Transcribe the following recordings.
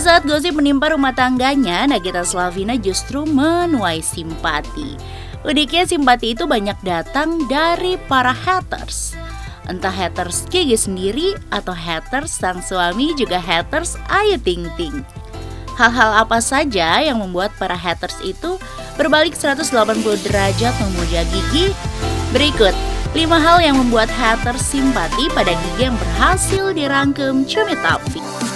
Saat gosip menimpa rumah tangganya, Nagita Slavina justru menuai simpati. Uniknya simpati itu banyak datang dari para haters. Entah haters Gigi sendiri atau haters sang suami juga haters Ayu Ting Ting. Hal-hal apa saja yang membuat para haters itu berbalik 180 derajat memuja Gigi? Berikut 5 hal yang membuat haters simpati pada Gigi yang berhasil dirangkum Cumi Tavi.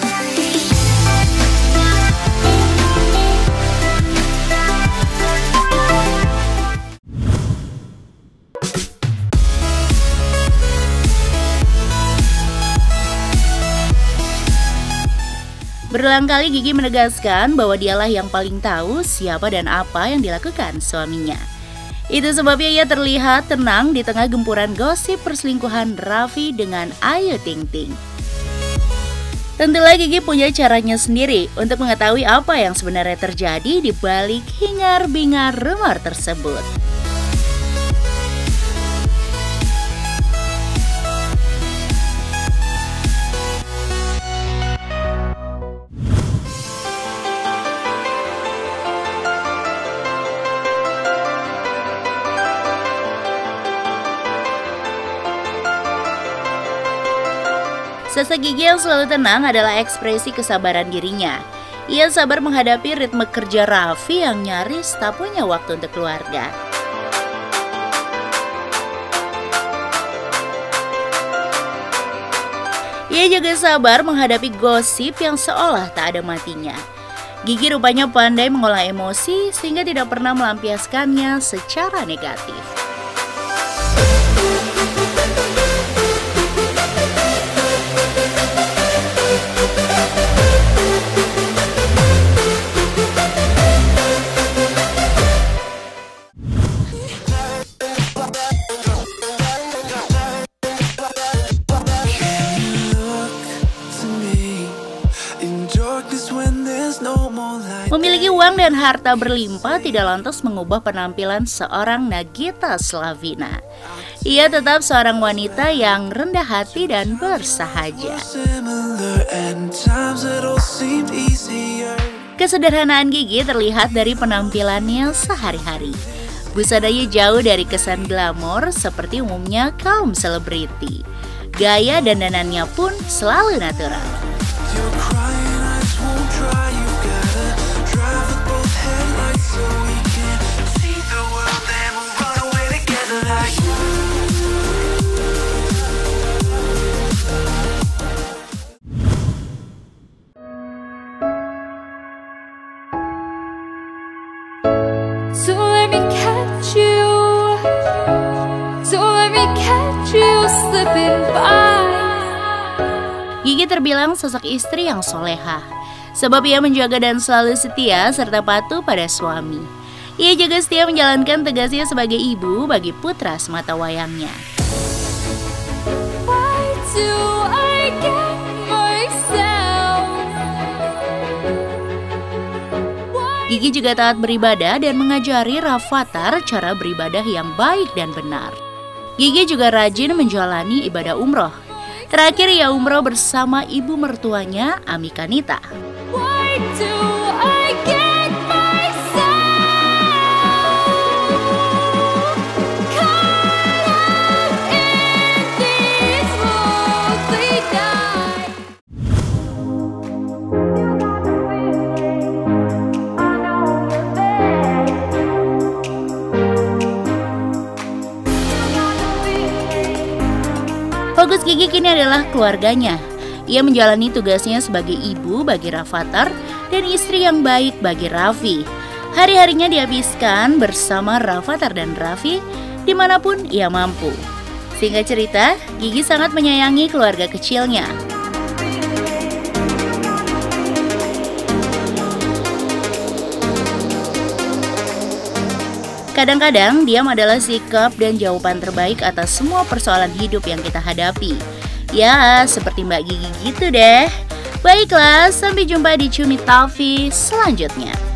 Berulang kali Gigi menegaskan bahwa dialah yang paling tahu siapa dan apa yang dilakukan suaminya. Itu sebabnya ia terlihat tenang di tengah gempuran gosip perselingkuhan Raffi dengan Ayu Ting Ting. Tentulah Gigi punya caranya sendiri untuk mengetahui apa yang sebenarnya terjadi di balik hingar-bingar rumor tersebut. Sosok Gigi yang selalu tenang adalah ekspresi kesabaran dirinya. Ia sabar menghadapi ritme kerja Raffi yang nyaris tak punya waktu untuk keluarga. Ia juga sabar menghadapi gosip yang seolah tak ada matinya. Gigi rupanya pandai mengolah emosi sehingga tidak pernah melampiaskannya secara negatif. Memiliki uang dan harta berlimpah tidak lantas mengubah penampilan seorang Nagita Slavina. Ia tetap seorang wanita yang rendah hati dan bersahaja. Kesederhanaan Gigi terlihat dari penampilannya sehari-hari. Busadanya jauh dari kesan glamor seperti umumnya kaum selebriti. Gaya dandanannya pun selalu natural. Gigi terbilang sosok istri yang soleha, sebab ia menjaga dan selalu setia serta patuh pada suami. Ia juga setia menjalankan tugasnya sebagai ibu bagi putra sematawayangnya. Gigi juga taat beribadah dan mengajari Rafattar cara beribadah yang baik dan benar. Gigi juga rajin menjalani ibadah umroh. Terakhir ia umroh bersama ibu mertuanya, Ami Kanita. Fokus Gigi kini adalah keluarganya. Ia menjalani tugasnya sebagai ibu bagi Rafattar dan istri yang baik bagi Raffi. Hari-harinya dihabiskan bersama Rafattar dan Raffi dimanapun ia mampu. Singkat cerita, Gigi sangat menyayangi keluarga kecilnya. Kadang-kadang diam adalah sikap dan jawaban terbaik atas semua persoalan hidup yang kita hadapi. Ya, seperti Mbak Gigi gitu deh. Baiklah, sampai jumpa di Cumi Tavi selanjutnya.